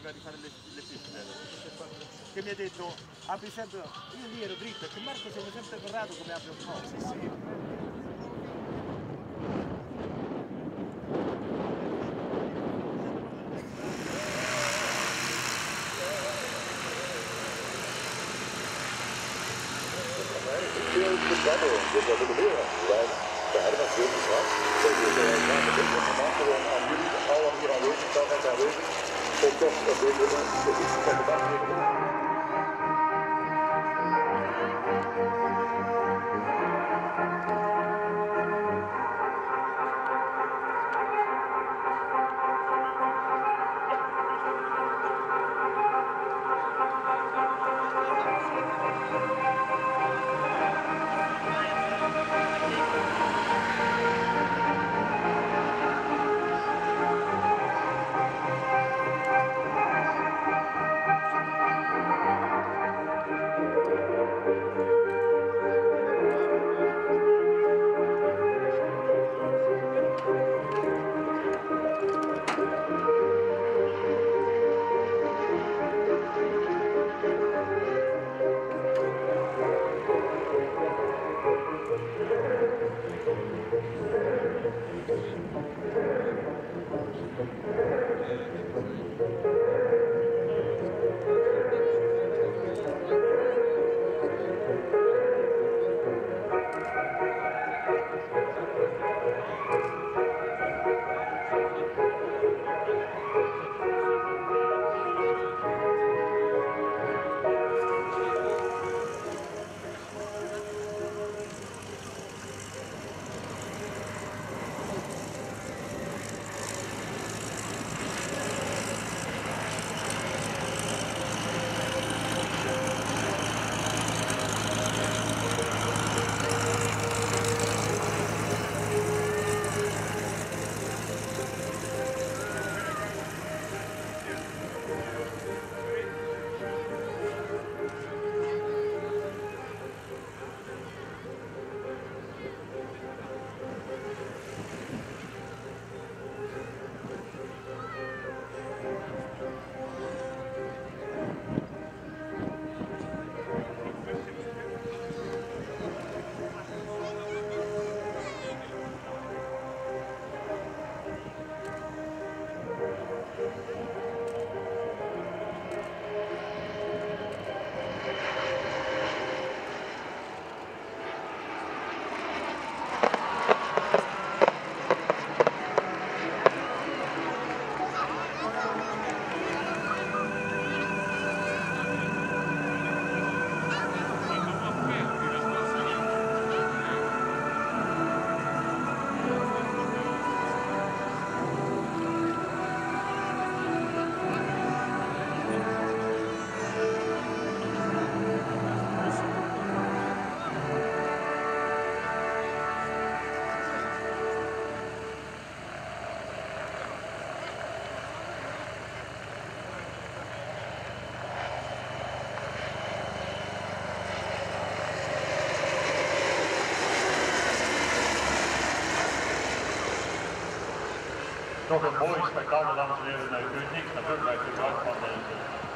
prima di fare le piste, che mi ha detto apri sempre, io lì ero dritto, che Marco siamo sempre Corrado come apre un po'. Sì, sì. Dus dat willen we weer rijden. We hebben natuurlijk gehad. Dat is vandaag gewoon aan jullie, allen hier aanwezig, telkens aanwezig. Om toch een beetje de fiets van de dag weer te doen. Nog een mooi spektakel, dames en heren. U kunt niks natuurlijk uit gebruik van de